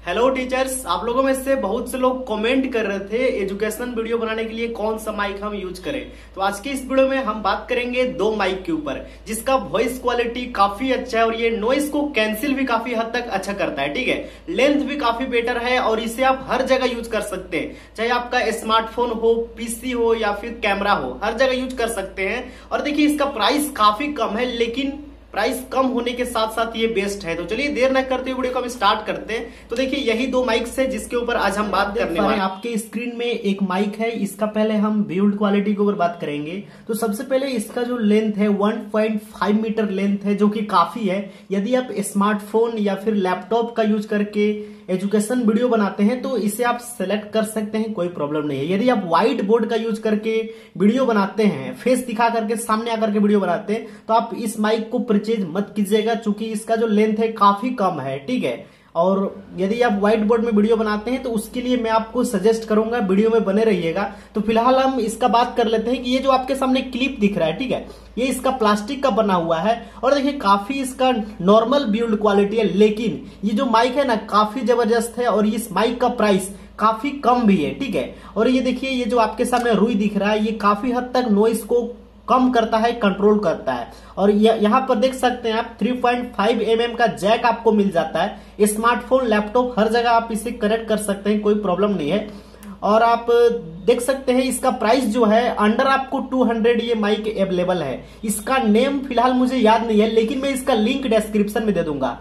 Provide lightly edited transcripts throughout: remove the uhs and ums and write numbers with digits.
Hello teachers, आप लोगों में से बहुत से लोग कमेंट कर रहे थे एजुकेशन वीडियो बनाने के लिए कौन सा माइक हम यूज करें। तो आज के इस वीडियो में हम बात करेंगे दो माइक के ऊपर जिसका वॉइस क्वालिटी काफी अच्छा है और ये नॉइस को कैंसिल भी काफी हद तक अच्छा करता है। ठीक है, लेंथ भी काफी बेटर है और इसे आप हर जगह यूज कर सकते हैं, चाहे आपका स्मार्टफोन हो, पीसी हो या फिर कैमरा हो, हर जगह यूज कर सकते हैं। और देखिए इसका प्राइस काफी कम है, लेकिन प्राइस कम होने के साथ साथ ये बेस्ट है। तो चलिए देर न करते हुए वीडियो को हम स्टार्ट करते हैं। तो देखिए यही दो माइक्स है जिसके ऊपर आज हम बात करने वाले हैं। आपके स्क्रीन में एक माइक है, इसका पहले हम बिल्ड क्वालिटी के ऊपर बात करेंगे। तो सबसे पहले इसका जो लेंथ है 1.5 मीटर लेंथ है, जो कि काफी है। यदि आप स्मार्टफोन या फिर लैपटॉप का यूज करके एजुकेशन वीडियो बनाते हैं तो इसे आप सेलेक्ट कर सकते हैं, कोई प्रॉब्लम नहीं है। यदि आप व्हाइट बोर्ड का यूज करके वीडियो बनाते हैं, फेस दिखा करके सामने आकर के वीडियो बनाते हैं, तो आप इस माइक को परचेज मत कीजिएगा, चूंकि इसका जो लेंथ है काफी कम है। ठीक है, और यदि आप व्हाइट बोर्ड में वीडियो बनाते हैं तो उसके लिए मैं आपको सजेस्ट करूंगा वीडियो में बने रहिएगा। तो फिलहाल हम इसका बात कर लेते हैं कि ये जो आपके सामने क्लिप दिख रहा है, ठीक है, ये इसका प्लास्टिक का बना हुआ है और देखिए काफी इसका नॉर्मल बिल्ड क्वालिटी है, लेकिन ये जो माइक है ना काफी जबरदस्त है और इस माइक का प्राइस काफी कम भी है। ठीक है, और ये देखिए ये जो आपके सामने रुई दिख रहा है, ये काफी हद तक नॉइस को कम करता है, कंट्रोल करता है। और यहाँ पर देख सकते हैं आप 3.5 mm का जैक आपको मिल जाता है। स्मार्टफोन, लैपटॉप हर जगह आप इसे कनेक्ट कर सकते हैं, कोई प्रॉब्लम नहीं है। और आप देख सकते हैं इसका प्राइस जो है अंडर आपको 200 ये माइक अवेलेबल है। इसका नेम फिलहाल मुझे याद नहीं है, लेकिन मैं इसका लिंक डिस्क्रिप्शन में दे दूंगा।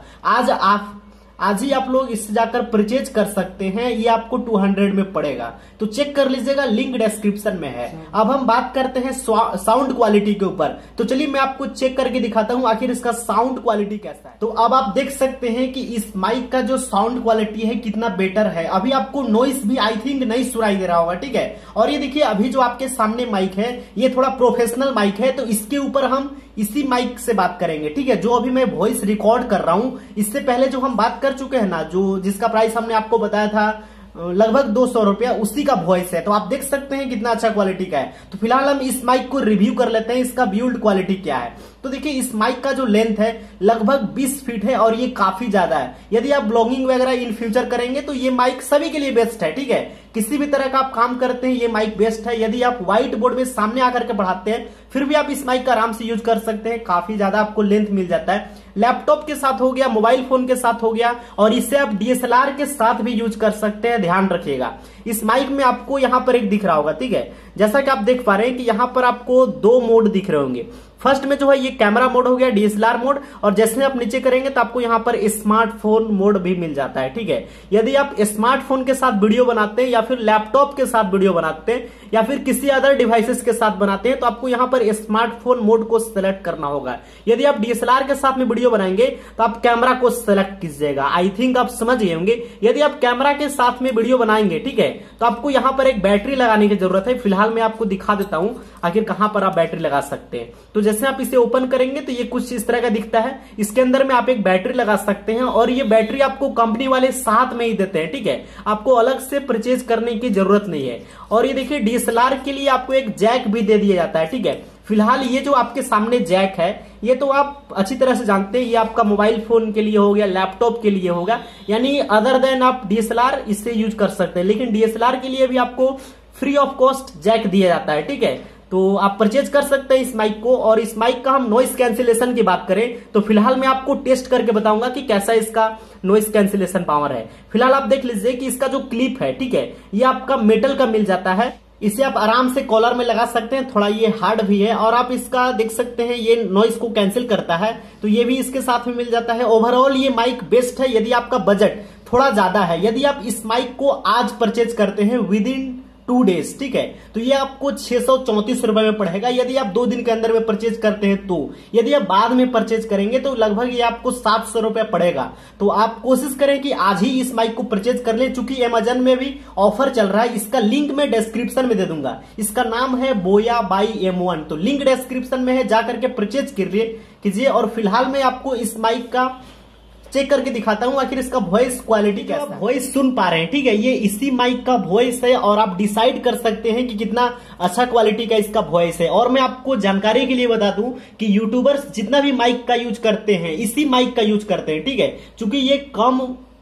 आज ही आप लोग इससे जाकर परचेज कर सकते हैं, ये आपको 200 में पड़ेगा, तो चेक कर लीजिएगा, लिंक डिस्क्रिप्शन में है। अब हम बात करते हैं साउंड क्वालिटी के ऊपर। तो चलिए मैं आपको चेक करके दिखाता हूं आखिर इसका साउंड क्वालिटी कैसा है। तो अब आप देख सकते हैं कि इस माइक का जो साउंड क्वालिटी है कितना बेटर है। अभी आपको नॉइस भी आई थिंक नहीं सुनाई दे रहा होगा। ठीक है, और ये देखिए अभी जो आपके सामने माइक है ये थोड़ा प्रोफेशनल माइक है, तो इसके ऊपर हम इसी माइक से बात करेंगे। ठीक है, जो अभी मैं वॉइस रिकॉर्ड कर रहा हूं, इससे पहले जो हम बात कर चुके हैं ना, जो जिसका प्राइस हमने आपको बताया था लगभग 200 रुपया, उसी का वॉइस है। तो आप देख सकते हैं कितना अच्छा क्वालिटी का है। तो फिलहाल हम इस माइक को रिव्यू कर लेते हैं, इसका बिल्ड क्वालिटी क्या है। तो देखिए इस माइक का जो लेंथ है लगभग 20 फीट है और ये काफी ज्यादा है। यदि आप ब्लॉगिंग वगैरह इन फ्यूचर करेंगे तो ये माइक सभी के लिए बेस्ट है। ठीक है, किसी भी तरह का आप काम करते हैं ये माइक बेस्ट है। यदि आप व्हाइट बोर्ड में सामने आकर के पढ़ाते हैं फिर भी आप इस माइक का आराम से यूज कर सकते हैं, काफी ज्यादा आपको लेंथ मिल जाता है। लैपटॉप के साथ हो गया, मोबाइल फोन के साथ हो गया, और इसे आप डीएसएलआर के साथ भी यूज कर सकते हैं। ध्यान रखिएगा इस माइक में आपको यहाँ पर एक दिख रहा होगा, ठीक है, जैसा कि आप देख पा रहे हैं कि यहाँ पर आपको दो मोड दिख रहे होंगे। फर्स्ट में जो है ये कैमरा मोड हो गया, डीएसएलआर मोड, और जैसे आप नीचे करेंगे तो आपको यहाँ पर स्मार्टफोन मोड भी मिल जाता है। ठीक है, यदि आप स्मार्टफोन के साथ वीडियो बनाते हैं या फिर लैपटॉप के साथ वीडियो बनाते हैं या फिर किसी अदर डिवाइसेस के साथ बनाते हैं तो आपको यहाँ पर स्मार्टफोन मोड को सिलेक्ट करना होगा। यदि आप डीएसएलआर के साथ में वीडियो बनाएंगे तो आप कैमरा को सिलेक्ट कीजिएगा। आई थिंक आप समझ गए होंगे। यदि आप कैमरा के साथ में वीडियो बनाएंगे, ठीक है, तो आपको यहाँ पर एक बैटरी लगाने की जरूरत है। फिलहाल मैं आपको दिखा देता हूं आखिर कहां पर आप बैटरी लगा सकते हैं। तो जैसे आप इसे ओपन करेंगे तो ये कुछ इस तरह का दिखता है। इसके अंदर में आप एक बैटरी लगा सकते हैं और ये बैटरी आपको कंपनी वाले साथ में ही देते हैं। ठीक है, आपको अलग से परचेज करने की जरूरत नहीं है। और ये देखिए डीएसएलआर के लिए आपको एक जैक भी दे दिया जाता है। ठीक है, फिलहाल ये जो आपके सामने जैक है ये तो आप अच्छी तरह से जानते हैं, ये आपका मोबाइल फोन के लिए हो गया, लैपटॉप के लिए होगा, यानी अदर देन आप डीएसएलआर इससे यूज कर सकते हैं। लेकिन डीएसएलआर के लिए भी आपको फ्री ऑफ कॉस्ट जैक दिया जाता है। ठीक है, तो आप परचेज कर सकते हैं इस माइक को। और इस माइक का हम नॉइस कैंसिलेशन की बात करें तो फिलहाल मैं आपको टेस्ट करके बताऊंगा कि कैसा इसका नॉइस कैंसिलेशन पावर है। फिलहाल आप देख लीजिए कि इसका जो क्लिप है, ठीक है, ये आपका मेटल का मिल जाता है। इसे आप आराम से कॉलर में लगा सकते हैं, थोड़ा ये हार्ड भी है। और आप इसका देख सकते हैं ये नॉइस को कैंसिल करता है, तो ये भी इसके साथ में मिल जाता है। ओवरऑल ये माइक बेस्ट है यदि आपका बजट थोड़ा ज्यादा है। यदि आप इस माइक को आज परचेज करते हैं विद इन 2 डेज, ठीक है, तो ये आपको 634 रुपए में पड़ेगा। यदि आप 2 दिन के अंदर में परचेज करते हैं तो, यदि आप बाद में परचेज करेंगे तो लगभग ये आपको 700 रुपए पड़ेगा। तो आप कोशिश करें कि आज ही इस माइक को परचेज कर लें, चूंकि अमेजन में भी ऑफर चल रहा है। इसका लिंक मैं डिस्क्रिप्शन में दे दूंगा। इसका नाम है बोया बाई M1, तो लिंक डिस्क्रिप्शन में है, जाकर के परचेज कीजिए। और फिलहाल मैं आपको इस माइक का चेक करके दिखाता हूं आखिर इसका वॉइस क्वालिटी कैसा है। वॉइस सुन पा रहे हैं, ठीक है, ये इसी माइक का वॉइस है और आप डिसाइड कर सकते हैं कि कितना अच्छा क्वालिटी का इसका वॉइस है। और मैं आपको जानकारी के लिए बता दूं कि यूट्यूबर्स जितना भी माइक का यूज करते हैं इसी माइक का यूज करते हैं, ठीक है, क्योंकि ये कम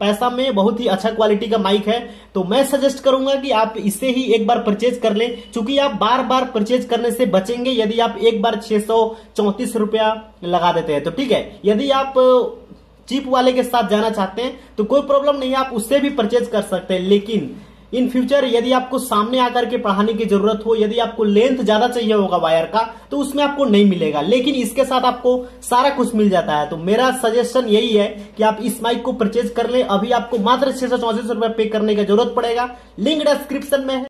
पैसा में बहुत ही अच्छा क्वालिटी का माइक है। तो मैं सजेस्ट करूंगा कि आप इसे ही एक बार परचेज कर लें, क्योंकि आप बार बार परचेज करने से बचेंगे यदि आप एक बार 634 रुपया लगा देते हैं। तो ठीक है, यदि आप चीप वाले के साथ जाना चाहते हैं तो कोई प्रॉब्लम नहीं है, आप उससे भी परचेज कर सकते हैं। लेकिन इन फ्यूचर यदि आपको सामने आकर के पढ़ाने की जरूरत हो, यदि आपको लेंथ ज्यादा चाहिए होगा वायर का, तो उसमें आपको नहीं मिलेगा। लेकिन इसके साथ आपको सारा कुछ मिल जाता है। तो मेरा सजेशन यही है कि आप इस माइक को परचेज कर लें। अभी आपको मात्र 634 रुपए पे करने की जरूरत पड़ेगा। लिंक डिस्क्रिप्शन में है।